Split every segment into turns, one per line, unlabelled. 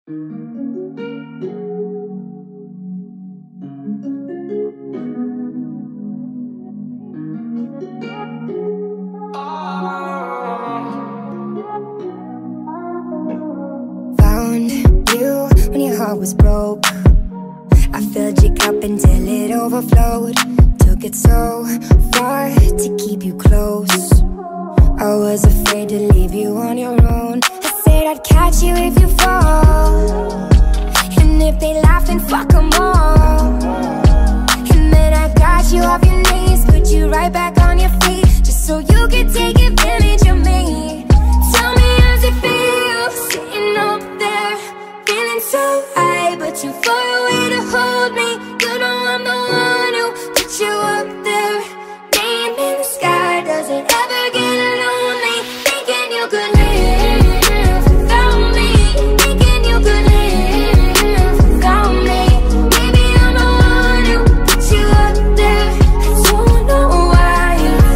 Found you when your heart was broke. I filled your cup until it overflowed. Took it so far to keep you close. I was afraid to leave you on your own. I said I'd catch you if you fall, and if they laugh then fuck them all. And then I got you off your knees, put you right back on your feet, just so you could take advantage of me. Tell me how's it feel, sitting up there, feeling so high, but too far away to hold me. You know I'm the one who put you up there. Name in the sky, does it ever get lonely? Thinking you could live without me, thinking you could live without me. Maybe I'm the one who put you up there. I don't know why.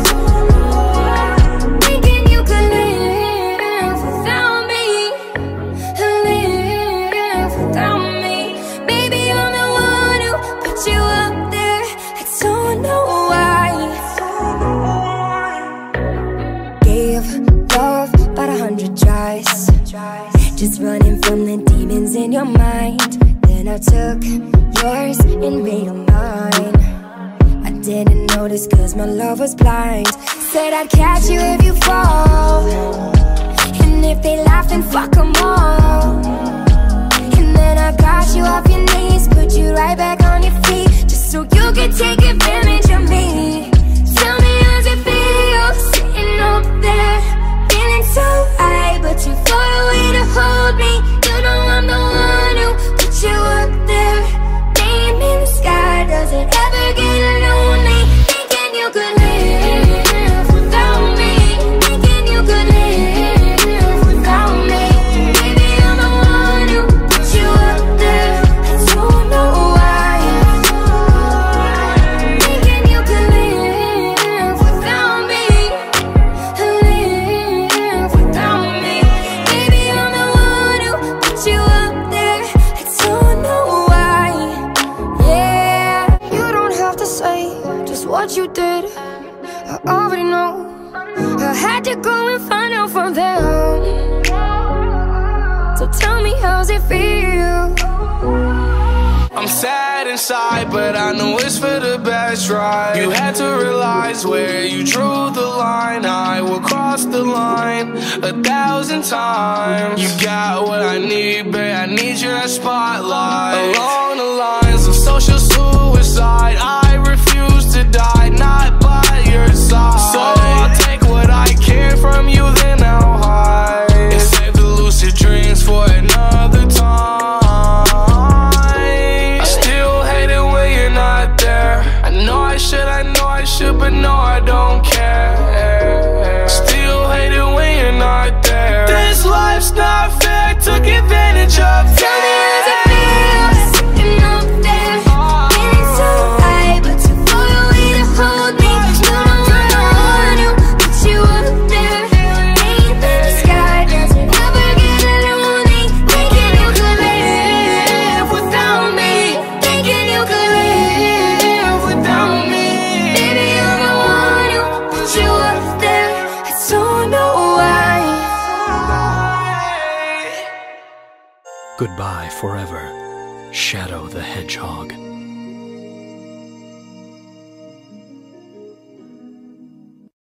Thinking you could live without me, live without me. Maybe I'm the one who put you up there. I don't know why. Gave love about 100 tries, just running from the demons in your mind. Then I took yours and made them mine. I didn't notice cause my love was blind. Said I'd catch you if you fall, and if they laugh then fuck them all. And then I got you off your knees, put you right back on your feet, just so you could take advantage of me. Tell me how's it feel, sitting up there, feeling so high, but too far away to hold me. You know I'm the one who put you up there. Name in the sky, does it ever get lonely? Thinking you could live without me, thinking you could live without me. Maybe I'm the one who put you up there. I don't know why. Thinking you could live without me, live without me. Maybe I'm the one who put you up there. I don't know why. Yeah, you don't have to say just what you did, I already know. I had to go and find out from them. So tell me how's it feel.
I'm sad inside, but I know it's for the best, right? You had to realize where you drew the line. I will cross the line 1,000 times. You got what I need, babe, I need your spotlight. Along the lines of social suicide, I refuse to die, not by your side. So I'll take what I can from you, then I'll hide, and save the lucid dreams for another time. I still hate it when you're not there. I know I should, but no, I don't care. Still hate it when you're not there. This life's not fair, I took advantage of.
Tell me how's it feel, sitting up there, feeling so high, but too far away to hold me. You know I'm the one who put you up there. Name in the sky, does it ever get lonely? Thinking you could live without me, thinking you could live without me. Baby, I'm the one who put you up there. I don't know why.
Goodbye forever, Shadow the Hedgehog.